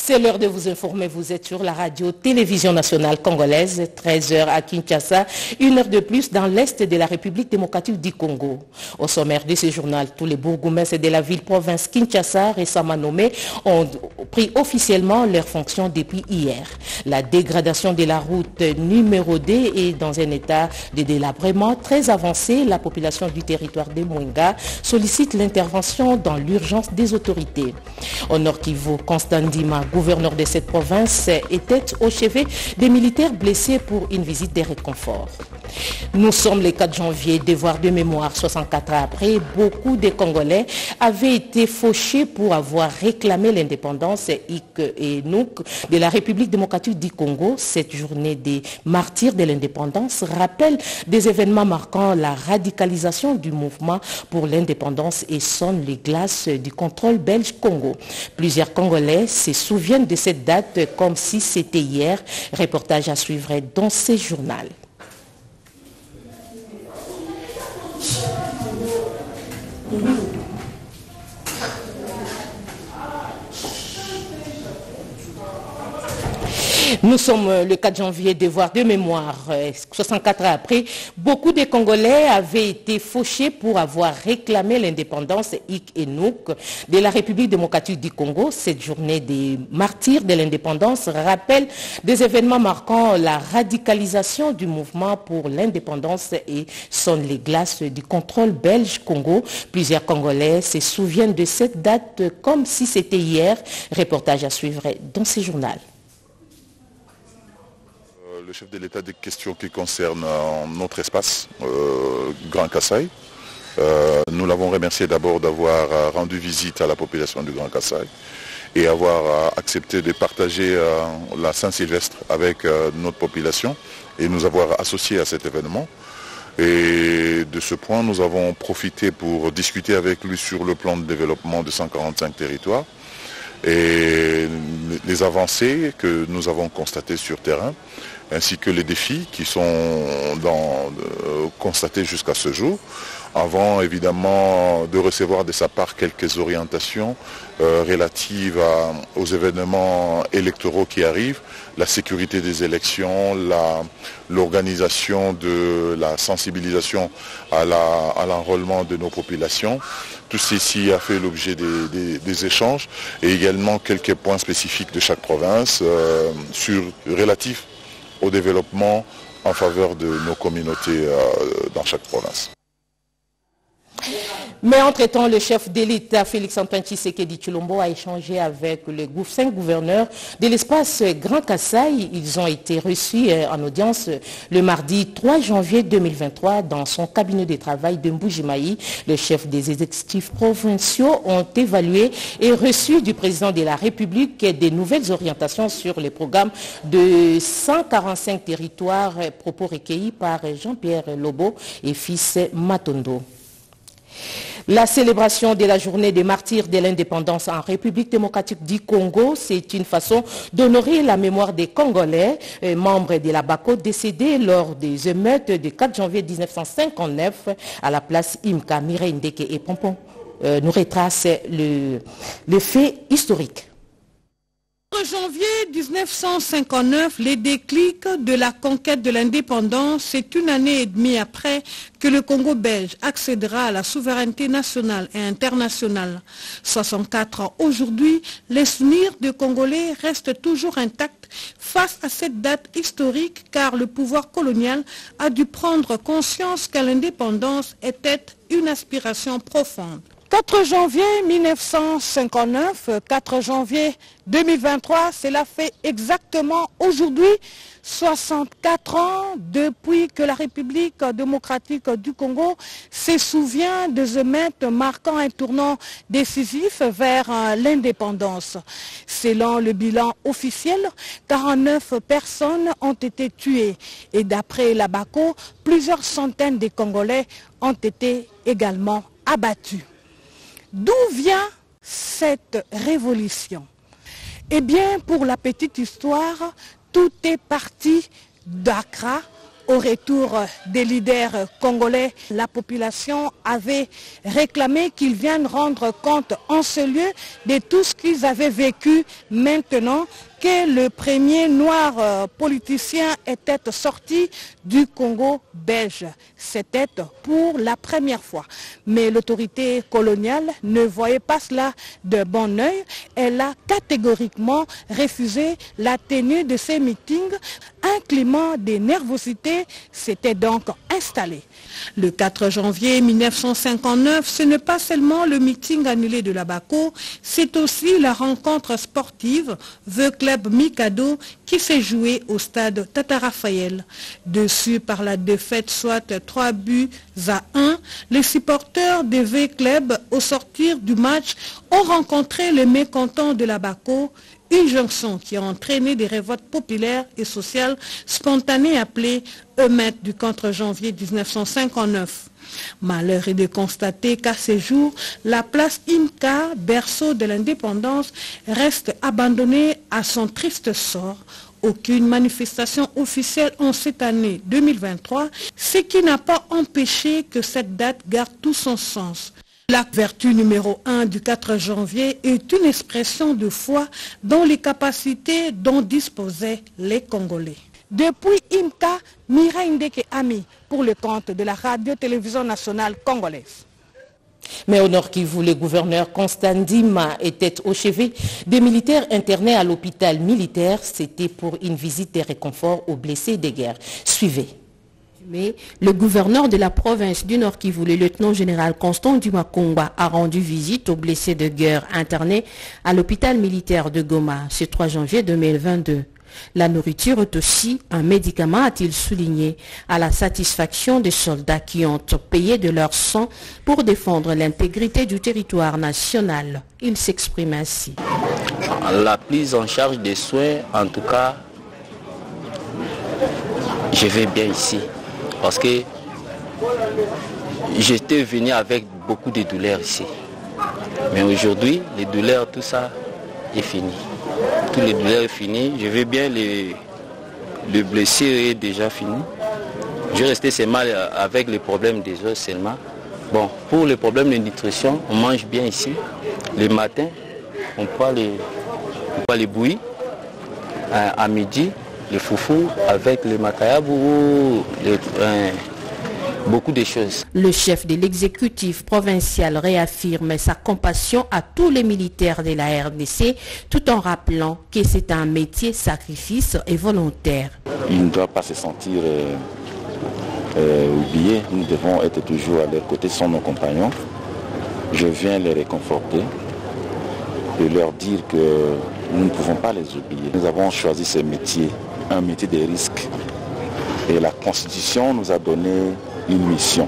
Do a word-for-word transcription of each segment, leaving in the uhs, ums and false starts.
C'est l'heure de vous informer. Vous êtes sur la radio-télévision nationale congolaise, treize heures à Kinshasa, une heure de plus dans l'est de la République démocratique du Congo. Au sommaire de ce journal, tous les bourgmestres de la ville-province Kinshasa, récemment nommés, ont pris officiellement leurs fonctions depuis hier. La dégradation de la route numéro deux est dans un état de délabrement très avancé. La population du territoire de Mwenga sollicite l'intervention dans l'urgence des autorités. Au Nord Kivu, Constant Ndima, gouverneur de cette province, était au chevet des militaires blessés pour une visite de réconfort. Nous sommes le quatre janvier, devoir de mémoire, soixante-quatre ans après, beaucoup de Congolais avaient été fauchés pour avoir réclamé l'indépendance et Nouk de la République démocratique du Congo. Cette journée des martyrs de l'indépendance rappelle des événements marquant la radicalisation du mouvement pour l'indépendance et sonne les glaces du contrôle belge Congo. Plusieurs Congolais se souviennent de cette date comme si c'était hier. Reportage à suivre dans ce journal. Nous sommes le quatre janvier, devoir de mémoire, soixante-quatre ans après, beaucoup de Congolais avaient été fauchés pour avoir réclamé l'indépendance hic et nouk de la République démocratique du Congo. Cette journée des martyrs de l'indépendance rappelle des événements marquant la radicalisation du mouvement pour l'indépendance et sonne les glaces du contrôle belge Congo. Plusieurs Congolais se souviennent de cette date comme si c'était hier. Reportage à suivre dans ce journal. Le chef de l'État des questions qui concernent euh, notre espace, euh, Grand Kasaï. Euh, nous l'avons remercié d'abord d'avoir euh, rendu visite à la population du Grand Kasaï et avoir euh, accepté de partager euh, la Saint-Sylvestre avec euh, notre population et nous avoir associés à cet événement. Et de ce point, nous avons profité pour discuter avec lui sur le plan de développement de cent quarante-cinq territoires et les avancées que nous avons constatées sur terrain, ainsi que les défis qui sont dans, euh, constatés jusqu'à ce jour, avant évidemment de recevoir de sa part quelques orientations euh, relatives à, aux événements électoraux qui arrivent, la sécurité des élections, l'organisation de la sensibilisation à l'enrôlement la, de nos populations. Tout ceci a fait l'objet des, des, des échanges et également quelques points spécifiques de chaque province euh, sur, relatifs au développement en faveur de nos communautés euh, dans chaque province. Mais entre-temps, le chef de l'État, Félix-Antoine Tshisekedi Tshilombo, a échangé avec les cinq gouverneurs de l'espace Grand Kasaï. Ils ont été reçus en audience le mardi trois janvier deux mille vingt-trois dans son cabinet de travail de Mbujimayi. Les chefs des exécutifs provinciaux ont évalué et reçu du président de la République des nouvelles orientations sur les programmes de cent quarante-cinq territoires, propos recueillis par Jean-Pierre Lobo et fils Matondo. La célébration de la journée des martyrs de l'indépendance en République démocratique du Congo, c'est une façon d'honorer la mémoire des Congolais, euh, membres de la BACO, décédés lors des émeutes du quatre janvier mille neuf cent cinquante-neuf à la place Imka. Mireille Ndeke et Pompon euh, nous retracent le, le fait historique. Le janvier mille neuf cent cinquante-neuf, les déclics de la conquête de l'indépendance, c'est une année et demie après que le Congo belge accédera à la souveraineté nationale et internationale. soixante-quatre ans aujourd'hui, les souvenirs des Congolais restent toujours intacts face à cette date historique car le pouvoir colonial a dû prendre conscience que l'indépendance était une aspiration profonde. quatre janvier mille neuf cent cinquante-neuf, quatre janvier deux mille vingt-trois, cela fait exactement aujourd'hui soixante-quatre ans depuis que la République démocratique du Congo se souvient des émeutes marquant un tournant décisif vers l'indépendance. Selon le bilan officiel, quarante-neuf personnes ont été tuées et d'après la BACO, plusieurs centaines de Congolais ont été également abattus. D'où vient cette révolution? Eh bien, pour la petite histoire, tout est parti d'Accra Au retour des leaders congolais, la population avait réclamé qu'ils viennent rendre compte en ce lieu de tout ce qu'ils avaient vécu. Maintenant que le premier noir politicien était sorti du Congo belge, c'était pour la première fois. Mais l'autorité coloniale ne voyait pas cela de bon œil. Elle a catégoriquement refusé la tenue de ces meetings. Un climat de nervosité s'était donc installé. Le quatre janvier mille neuf cent cinquante-neuf, ce n'est pas seulement le meeting annulé de la Bako, c'est aussi la rencontre sportive The Club Mikado qui s'est jouée au stade Tata Raphaël. Dessus par la défaite soit trois buts à un, les supporters de V Club au sortir du match ont rencontré les mécontents de la Bako. Une jonction qui a entraîné des révoltes populaires et sociales spontanées appelées Eumètres du quatre janvier mille neuf cent cinquante-neuf. Malheur est de constater qu'à ces jours, la place Imka, berceau de l'indépendance, reste abandonnée à son triste sort. Aucune manifestation officielle en cette année deux mille vingt-trois, ce qui n'a pas empêché que cette date garde tout son sens. La vertu numéro un du quatre janvier est une expression de foi dans les capacités dont disposaient les Congolais. Depuis Imka, Mireille Ndeke Ami pour le compte de la radio-télévision nationale congolaise. Mais au Nord Kivu, le gouverneur Constant Ndima était au chevet des militaires internés à l'hôpital militaire. C'était pour une visite de réconfort aux blessés de guerre. Suivez. Mais le gouverneur de la province du Nord Kivu, le lieutenant-général Constant Ndima Kongwa, a rendu visite aux blessés de guerre internés à l'hôpital militaire de Goma ce trois janvier deux mille vingt-deux. La nourriture est aussi un médicament, a-t-il souligné, à la satisfaction des soldats qui ont payé de leur sang pour défendre l'intégrité du territoire national. Il s'exprime ainsi. La prise en charge des soins, en tout cas, je vais bien ici. Parce que j'étais venu avec beaucoup de douleurs ici. Mais aujourd'hui, les douleurs, tout ça est fini. Tous les douleurs est fini. Je vais bien, les, le blessé est déjà fini. Je restais seulement avec les problèmes des os seulement. Bon, pour les problèmes de nutrition, on mange bien ici. Le matin, on prend les, on prend les bouillies. À, à midi, le foufou avec le makayabou, le, euh, beaucoup de choses. Le chef de l'exécutif provincial réaffirme sa compassion à tous les militaires de la R D C tout en rappelant que c'est un métier sacrifice et volontaire. Il ne doit pas se sentir euh, euh, oublié. Nous devons être toujours à leur côté, sont nos compagnons. Je viens les réconforter et leur dire que nous ne pouvons pas les oublier. Nous avons choisi ce métier, un métier de risque. Et la Constitution nous a donné une mission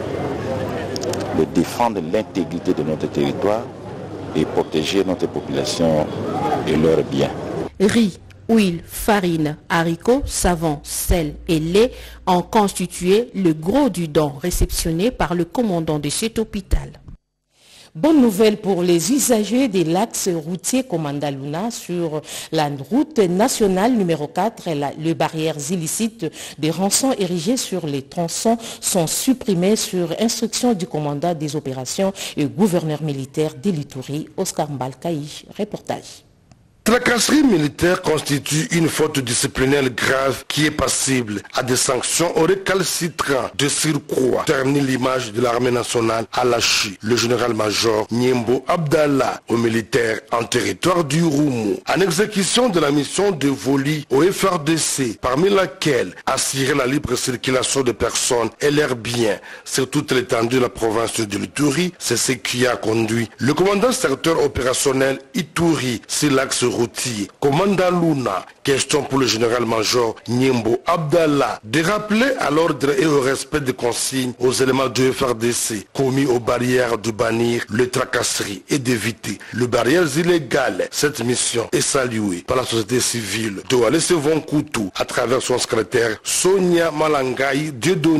de défendre l'intégrité de notre territoire et protéger notre population et leurs biens. Riz, huile, farine, haricots, savon, sel et lait ont constitué le gros du don réceptionné par le commandant de cet hôpital. Bonne nouvelle pour les usagers de l'axe routier Komanda-Luna sur la route nationale numéro quatre. La, les barrières illicites des rançons érigées sur les tronçons sont supprimées sur instruction du commandant des opérations et gouverneur militaire d'Elituri, Oscar Mbalkaï. Reportage. Tracasserie militaire constitue une faute disciplinaire grave qui est passible à des sanctions au récalcitrant de surcroît. Ternit l'image de l'armée nationale à lâcher le général-major Niembo Abdallah aux militaires en territoire du Roumou, en exécution de la mission dévolue au F R D C, parmi laquelle assurer la libre circulation de personnes et leurs biens sur toute l'étendue de la province de l'Ituri. C'est ce qui a conduit le commandant secteur opérationnel Ituri sur l'axe routier Komanda-Luna. Question pour le général-major Niembo Abdallah de rappeler à l'ordre et au respect des consignes aux éléments du F R D C commis aux barrières de bannir le tracasserie et d'éviter les barrières illégales. Cette mission est saluée par la société civile de Walese Vonkoutou à travers son secrétaire Sonia Malangaï Dieudonné.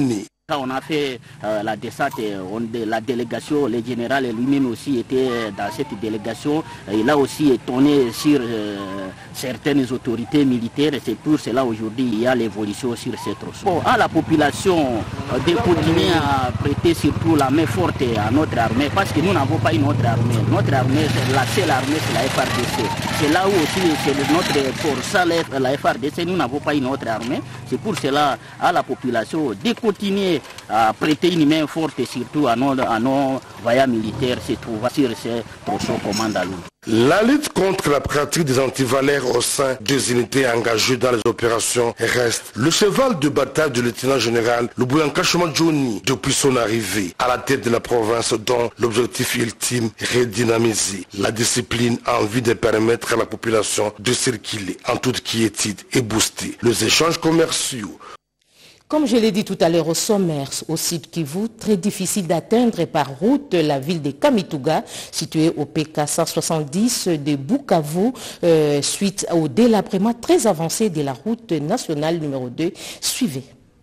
On a fait euh, la descente, on, la délégation, le général lui-même aussi était dans cette délégation. Il a aussi étonné sur euh, certaines autorités militaires. C'est pour cela aujourd'hui il y a l'évolution sur ces tronçons. Bon, à la population euh, de continuer à prêter surtout la main forte à notre armée parce que nous n'avons pas une autre armée. Notre armée, la seule armée, c'est la F R D C. C'est là où aussi c'est notre force, la F R D C, nous n'avons pas une autre armée. C'est pour cela à la population de continuer à prêter une main forte et surtout à nos, à nos voyants militaires se trouvent sur ces tronçons commande à l'eau. La lutte contre la pratique des antivalaires au sein des unités engagées dans les opérations reste le cheval de bataille du lieutenant-général Lubuyanka Johnny depuis son arrivée à la tête de la province dont l'objectif ultime est redynamiser la discipline en vue de permettre à la population de circuler en toute quiétude et booster les échanges commerciaux. Comme je l'ai dit tout à l'heure au sommaire, au site Kivu, très difficile d'atteindre par route la ville de Kamituga, située au P K cent soixante-dix de Bukavu, euh, suite au délabrement très avancé de la route nationale numéro deux. Suivez.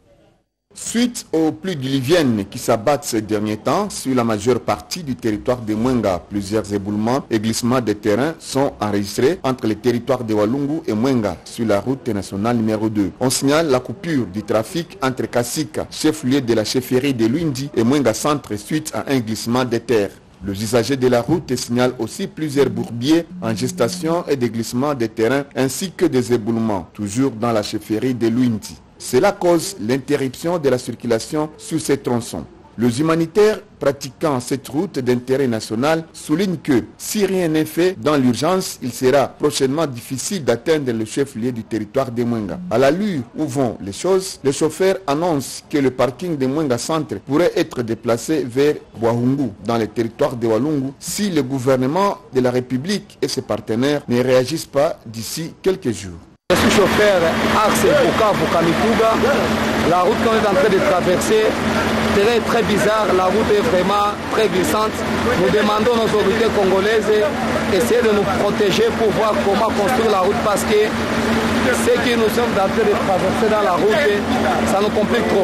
Suite aux pluies diluviennes qui s'abattent ces derniers temps sur la majeure partie du territoire de Mwenga, plusieurs éboulements et glissements de terrain sont enregistrés entre les territoires de Walungu et Mwenga sur la route nationale numéro deux. On signale la coupure du trafic entre Kasika, chef-lieu de la chefferie de Luindi, et Mwenga Centre suite à un glissement de terre. Le usager de la route signale aussi plusieurs bourbiers en gestation et des glissements de terrain ainsi que des éboulements, toujours dans la chefferie de Luindi. Cela cause l'interruption de la circulation sur ces tronçons. Les humanitaires pratiquant cette route d'intérêt national soulignent que si rien n'est fait dans l'urgence, il sera prochainement difficile d'atteindre le chef-lieu du territoire de Mwenga. À l'allure où vont les choses, le chauffeur annonce que le parking de Mwenga Centre pourrait être déplacé vers Bwahungu, dans le territoire de Walungu, si le gouvernement de la République et ses partenaires ne réagissent pas d'ici quelques jours. Je suis chauffeur axe Bukavu Kamituga. La route qu'on est en train de traverser, terrain est très bizarre, la route est vraiment très glissante. Nous demandons aux autorités congolaises d'essayer de nous protéger pour voir comment construire la route parce que ce que nous sommes en train de traverser dans la route, ça nous complique trop.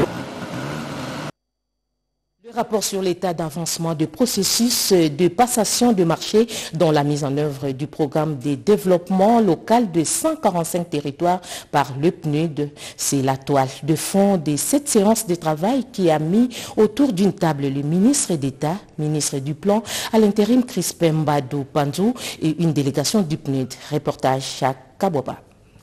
Le rapport sur l'état d'avancement du processus de passation de marché dans la mise en œuvre du programme de développement local de cent quarante-cinq territoires par le P N U D. C'est la toile de fond de cette séance de travail qui a mis autour d'une table le ministre d'État, ministre du Plan, à l'intérim Crispin Mbadou Panzou et une délégation du P N U D. Reportage à Kaboba.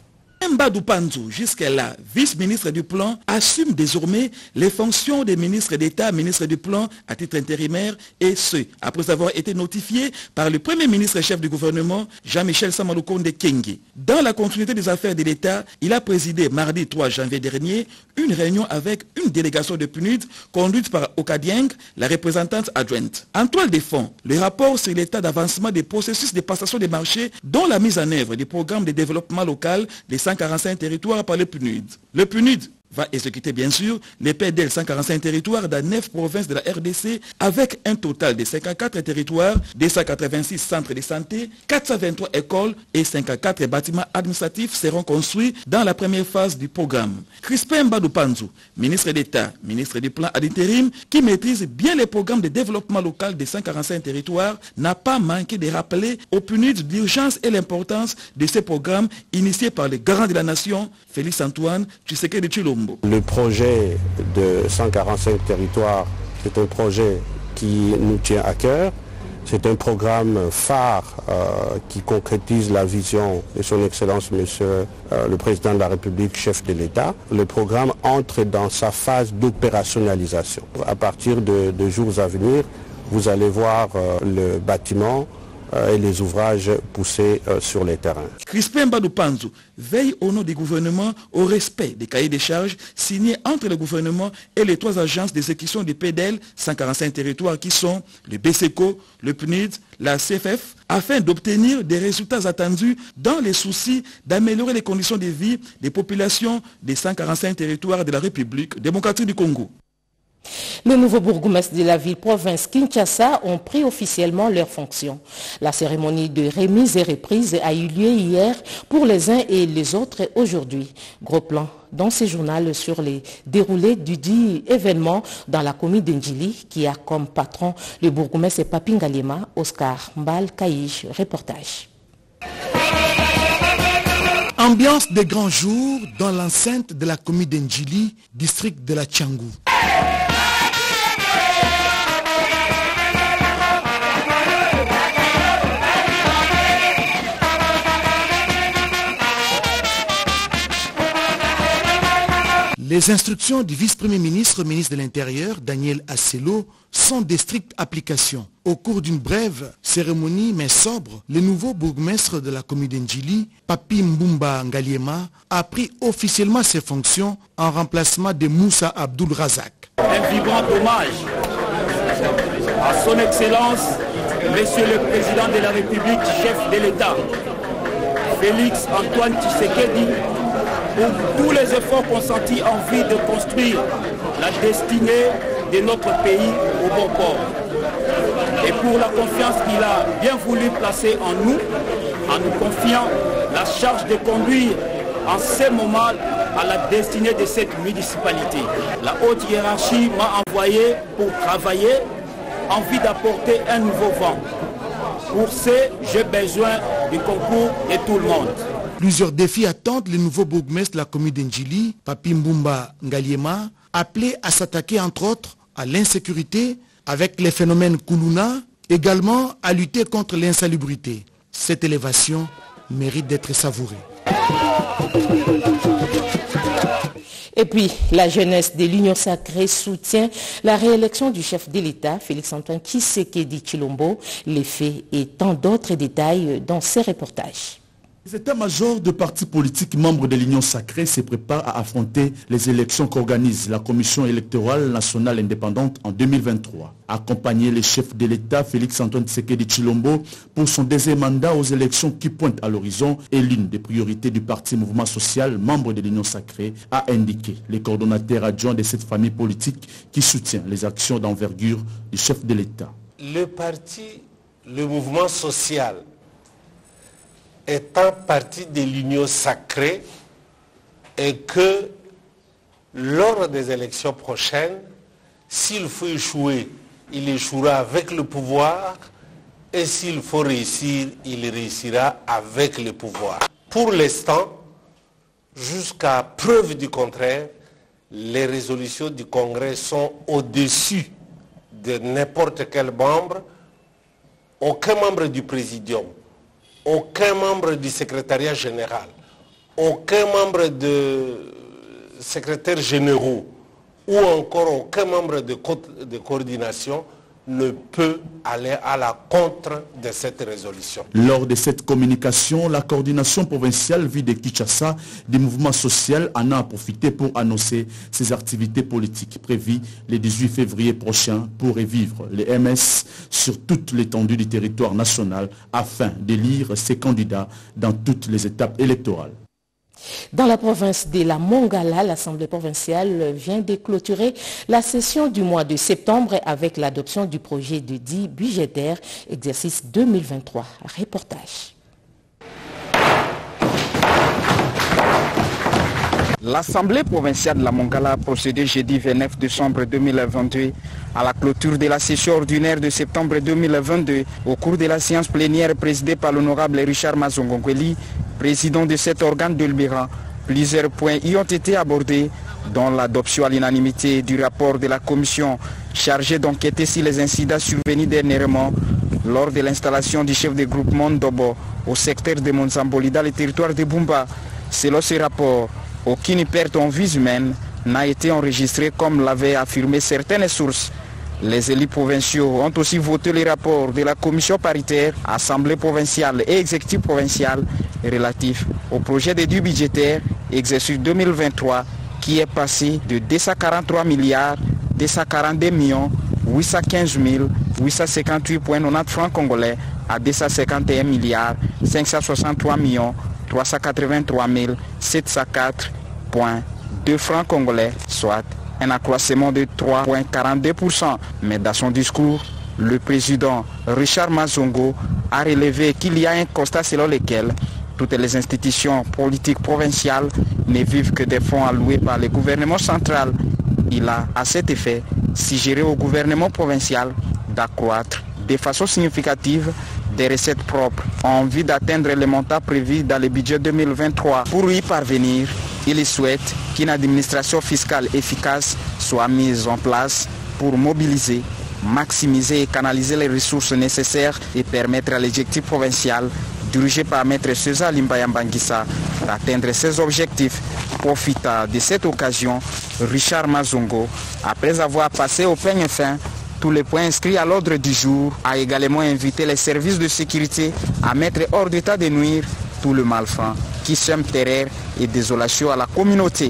Mbadou Panzou, jusqu'à-là, vice-ministre du Plan, assume désormais les fonctions des ministres d'État, ministre du Plan à titre intérimaire, et ce, après avoir été notifié par le premier ministre chef du gouvernement, Jean-Michel Samalukonde Kengi. Dans la continuité des affaires de l'État, il a présidé mardi trois janvier dernier une réunion avec une délégation de P N U D conduite par Okadieng, la représentante adjointe. En toile de fond, le rapport sur l'état d'avancement des processus de passation des marchés dont la mise en œuvre du programme de développement local des cent quarante-cinq territoires par le P N U D. Le P N U D va exécuter bien sûr les P D L cent quarante-cinq territoires dans neuf provinces de la R D C avec un total de cinquante-quatre territoires, deux cent quatre-vingt-six centres de santé, quatre cent vingt-trois écoles et cinquante-quatre bâtiments administratifs seront construits dans la première phase du programme. Crispin Mbadou Panzou, ministre d'État, ministre du Plan à l'intérim, qui maîtrise bien les programmes de développement local des cent quarante-cinq territoires, n'a pas manqué de rappeler au P N U D l'urgence et l'importance de ces programmes initiés par les garants de la nation, Félix Antoine Tshisekedi Tshilombo. Le projet de cent quarante-cinq territoires, c'est un projet qui nous tient à cœur. C'est un programme phare euh, qui concrétise la vision de son Excellence, Monsieur euh, le Président de la République, chef de l'État. Le programme entre dans sa phase d'opérationnalisation. À partir de, de jours à venir, vous allez voir euh, le bâtiment et les ouvrages poussés euh, sur les terrains. Crispin Mbadou Panzou veille au nom du gouvernement au respect des cahiers des charges signés entre le gouvernement et les trois agences d'exécution du P D L cent quarante-cinq territoires qui sont le B C E C O, le P N U D, la C F F, afin d'obtenir des résultats attendus dans les soucis d'améliorer les conditions de vie des populations des cent quarante-cinq territoires de la République démocratique du Congo. Les nouveaux bourgmestres de la ville-province Kinshasa ont pris officiellement leurs fonctions. La cérémonie de remise et reprise a eu lieu hier pour les uns et les autres aujourd'hui. Gros plan dans ce journal sur les déroulés du dit événement dans la commune d'Ndjili qui a comme patron le bourgmestre Papi Ngaliema. Oscar Mbal Kaïch, reportage. Ambiance des grands jours dans l'enceinte de la commune d'Ndjili, district de la Tchangou. Les instructions du vice-premier ministre, ministre de l'Intérieur, Daniel Asselo, sont de stricte application. Au cours d'une brève cérémonie mais sobre, le nouveau bourgmestre de la commune d'Ndjili, Papi Mbumba Ngaliema, a pris officiellement ses fonctions en remplacement de Moussa Abdul Razak. Un vibrant hommage à son Excellence, Monsieur le Président de la République, chef de l'État, Félix Antoine Tshisekedi, pour tous les efforts consentis en vue de construire la destinée de notre pays au bon port. Et pour la confiance qu'il a bien voulu placer en nous, en nous confiant la charge de conduire en ce moment à la destinée de cette municipalité. La haute hiérarchie m'a envoyé pour travailler en vue d'apporter un nouveau vent. Pour ce, j'ai besoin du concours de tout le monde. Plusieurs défis attendent le nouveau bourgmestre de la commune d'Ndjili, Papi Mbumba Ngaliema, appelé à s'attaquer entre autres à l'insécurité avec les phénomènes Koulouna, également à lutter contre l'insalubrité. Cette élévation mérite d'être savourée. Et puis, la jeunesse de l'Union sacrée soutient la réélection du chef de l'État, Félix Antoine Tshisekedi Tshilombo. Les faits et tant d'autres détails dans ces reportages. Les états-majors de partis politiques membres de l'Union sacrée se préparent à affronter les élections qu'organise la Commission électorale nationale indépendante en deux mille vingt-trois. Accompagner le chef de l'État, Félix Antoine Tshisekedi Tshilombo, pour son deuxième mandat aux élections qui pointent à l'horizon est l'une des priorités du parti Mouvement Social, membre de l'Union sacrée, a indiqué le coordonnateur adjoint de cette famille politique qui soutient les actions d'envergure du chef de l'État. Le parti, le Mouvement Social, étant partie de l'Union sacrée et que lors des élections prochaines, s'il faut échouer, il échouera avec le pouvoir et s'il faut réussir, il réussira avec le pouvoir. Pour l'instant, jusqu'à preuve du contraire, les résolutions du Congrès sont au-dessus de n'importe quel membre. Aucun membre du Présidium, aucun membre du secrétariat général, aucun membre de secrétaires généraux ou encore aucun membre de, co de coordination ne peut aller à la contre de cette résolution. Lors de cette communication, la coordination provinciale vie de Kinshasa du mouvement social en a profité pour annoncer ses activités politiques prévues le dix-huit février prochain pour revivre les M S sur toute l'étendue du territoire national afin d'élire ses candidats dans toutes les étapes électorales. Dans la province de la Mongala, l'Assemblée provinciale vient de clôturer la session du mois de septembre avec l'adoption du projet de dit budgétaire exercice deux mille vingt-trois. Reportage. L'Assemblée provinciale de la Mongala a procédé jeudi vingt-neuf décembre deux mille vingt-deux à la clôture de la session ordinaire de septembre deux mille vingt-deux au cours de la séance plénière présidée par l'honorable Richard Mazongongweli, président de cet organe de l'U-B-R A. Plusieurs points y ont été abordés, dont l'adoption à l'unanimité du rapport de la commission chargée d'enquêter sur les incidents survenus dernièrement lors de l'installation du chef de groupement Ndobo au secteur de Monzamboli dans le territoire de Bumba. Selon ce rapport, aucune perte en vies humaines n'a été enregistrée comme l'avaient affirmé certaines sources. Les élus provinciaux ont aussi voté le rapport de la commission paritaire, assemblée provinciale et exécutif provincial relatif au projet de due budgétaire exercice deux mille vingt-trois qui est passé de deux cent quarante-trois milliards deux cent quarante-deux millions huit cent quinze mille huit cent cinquante-huit virgule quatre-vingt-dix francs congolais à deux cent cinquante et un milliards cinq cent soixante-trois millions trois cent quatre-vingt-trois mille sept cent quatre virgule deux francs congolais, soit un accroissement de trois virgule quarante-deux pour cent. Mais dans son discours, le président Richard Mazongo a relevé qu'il y a un constat selon lequel Toutes les institutions politiques provinciales ne vivent que des fonds alloués par le gouvernement central. Il a, à cet effet, suggéré au gouvernement provincial d'accroître de façon significative des recettes propres en vue d'atteindre les montants prévus dans le budget deux mille vingt-trois. Pour y parvenir, il souhaite qu'une administration fiscale efficace soit mise en place pour mobiliser, maximiser et canaliser les ressources nécessaires et permettre à l'exécutif provincial dirigé par Maître César Limbaya Mbanguissa d'atteindre ses objectifs. Profitant de cette occasion, Richard Mazongo, après avoir passé au peigne fin tous les points inscrits à l'ordre du jour, a également invité les services de sécurité à mettre hors d'état de nuire tout le malfrat qui sème terreur et désolation à la communauté.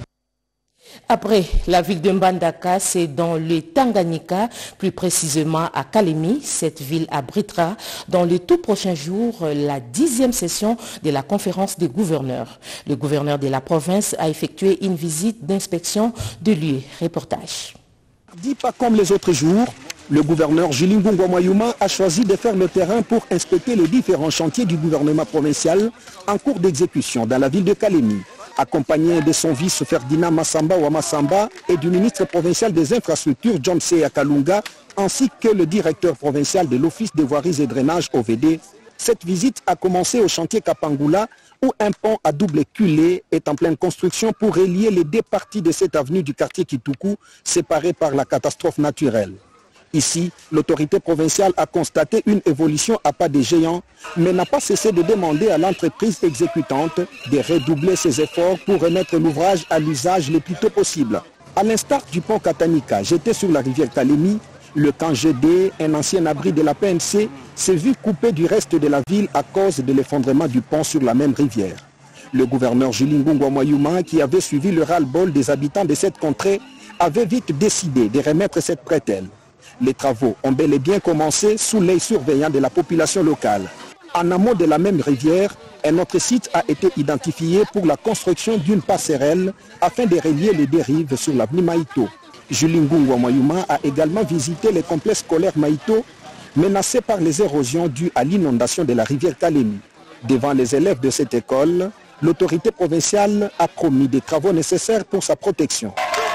Après la ville de Mbandaka, c'est dans le Tanganyika, plus précisément à Kalemi. Cette ville abritera dans les tout prochains jours la dixième session de la conférence des gouverneurs. Le gouverneur de la province a effectué une visite d'inspection de lieu. Reportage. Dit pas comme les autres jours, le gouverneur Julie Ngungu Mwayuma a choisi de faire le terrain pour inspecter les différents chantiers du gouvernement provincial en cours d'exécution dans la ville de Kalemi. Accompagné de son vice Ferdinand Massamba Wamassamba et du ministre provincial des infrastructures John Seya Kalunga, ainsi que le directeur provincial de l'Office des voiries et drainage O V D, cette visite a commencé au chantier Kapangula où un pont à double culée est en pleine construction pour relier les deux parties de cette avenue du quartier Kituku séparées par la catastrophe naturelle. Ici, l'autorité provinciale a constaté une évolution à pas de géant, mais n'a pas cessé de demander à l'entreprise exécutante de redoubler ses efforts pour remettre l'ouvrage à l'usage le plus tôt possible. À l'instar du pont Katanika jeté sur la rivière Kalemi, le camp G D, un ancien abri de la P N C, s'est vu coupé du reste de la ville à cause de l'effondrement du pont sur la même rivière. Le gouverneur Julie Ngungu Mwayuma, qui avait suivi le ras-le-bol des habitants de cette contrée, avait vite décidé de remettre cette bretelle. Les travaux ont bel et bien commencé sous l'œil surveillant de la population locale. En amont de la même rivière, un autre site a été identifié pour la construction d'une passerelle afin de relier les dérives sur l'avenue Maïto. Julie Ngungu Mwayuma a également visité les complexes scolaires Maïto, menacés par les érosions dues à l'inondation de la rivière Kalemi. Devant les élèves de cette école, l'autorité provinciale a promis des travaux nécessaires pour sa protection.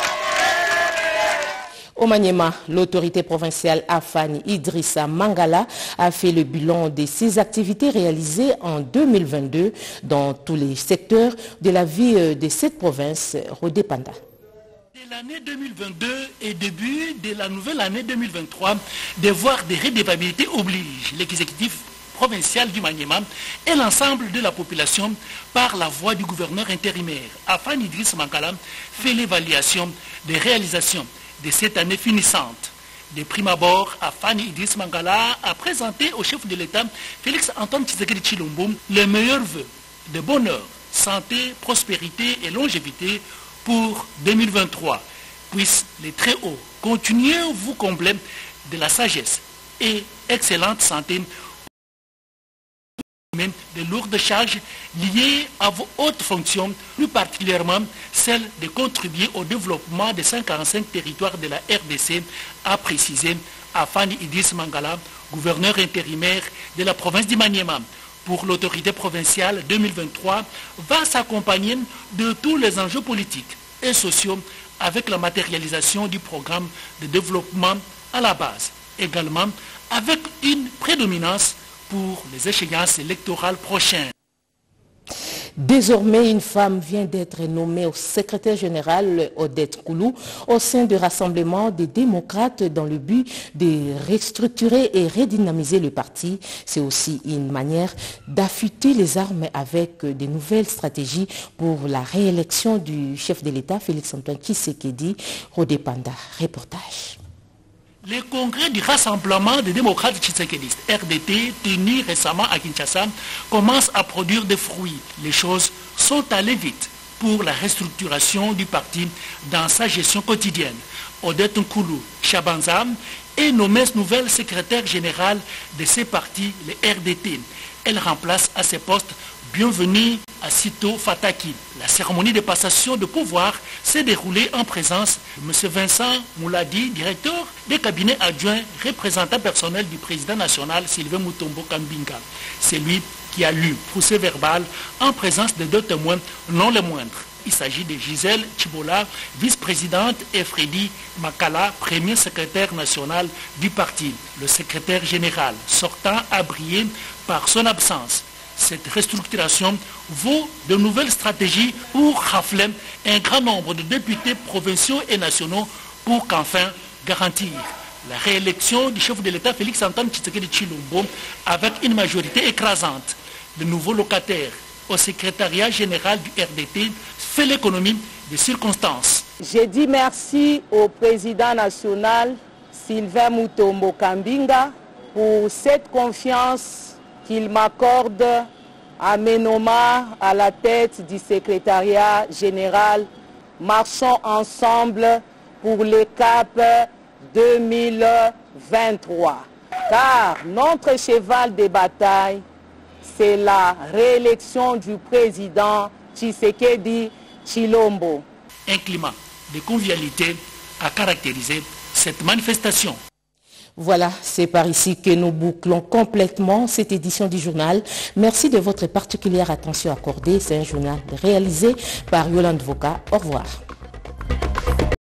Au Maniema, l'autorité provinciale Afani Idrissa Mangala a fait le bilan de ses activités réalisées en deux mille vingt-deux dans tous les secteurs de la vie de cette province. Rodé Panda. L'année deux mille vingt-deux et début de la nouvelle année deux mille vingt-trois, devoir de redevabilité oblige l'exécutif provincial du Maniema et l'ensemble de la population par la voix du gouverneur intérimaire. Afani Idrissa Mangala fait l'évaluation des réalisations de cette année finissante. De prime abord, Afani Idrissa Mangala a présenté au chef de l'État, Félix Antoine Tshisekedi Tshilombo, les meilleurs vœux de bonheur, santé, prospérité et longévité pour deux mille vingt-trois. Puisse les très hauts continuer à vous combler de la sagesse et excellente santé, de lourdes charges liées à vos hautes fonctions, plus particulièrement celle de contribuer au développement des cent quarante-cinq territoires de la R D C, a précisé Afani Idrissa Mangala, gouverneur intérimaire de la province du Maniema. Pour l'autorité provinciale deux mille vingt-trois va s'accompagner de tous les enjeux politiques et sociaux avec la matérialisation du programme de développement à la base. Également avec une prédominance pour les échéances électorales prochaines. Désormais, une femme vient d'être nommée au secrétaire général Odette Koulou au sein du Rassemblement des démocrates dans le but de restructurer et redynamiser le parti. C'est aussi une manière d'affûter les armes avec de nouvelles stratégies pour la réélection du chef de l'État, Félix Antoine Tshisekedi. Rodé Panda, reportage. Le congrès du Rassemblement des démocrates tshisekédistes, R D T, tenu récemment à Kinshasa, commence à produire des fruits. Les choses sont allées vite pour la restructuration du parti dans sa gestion quotidienne. Odette Nkoulou Chabanza est nommée nouvelle secrétaire générale de ce parti, le R D T. Elle remplace à ce poste Bienvenue à Sito Fataki. La cérémonie de passation de pouvoir s'est déroulée en présence de M. Vincent Mouladi, directeur des cabinets adjoints, représentant personnel du président national Sylvain Mutombo Kambinga. C'est lui qui a lu procès verbal en présence de deux témoins non les moindres. Il s'agit de Gisèle Chibola, vice-présidente, et Freddy Makala, premier secrétaire national du parti. Le secrétaire général sortant a brillé par son absence. Cette restructuration vaut de nouvelles stratégies pour rafler un grand nombre de députés provinciaux et nationaux pour qu'enfin garantir la réélection du chef de l'État Félix-Antoine Tshisekedi Tshilombo avec une majorité écrasante. Le nouveau locataire au secrétariat général du R D T fait l'économie des circonstances. J'ai dit merci au président national Sylvain Mutombo Kambinga pour cette confiance qu'il m'accorde à mes nommants à la tête du secrétariat général. Marchons ensemble pour le cap deux mille vingt-trois. Car notre cheval de bataille, c'est la réélection du président Tshisekedi Tshilombo. Un climat de convivialité a caractérisé cette manifestation. Voilà, c'est par ici que nous bouclons complètement cette édition du journal. Merci de votre particulière attention accordée. C'est un journal réalisé par Yolande Voka. Au revoir.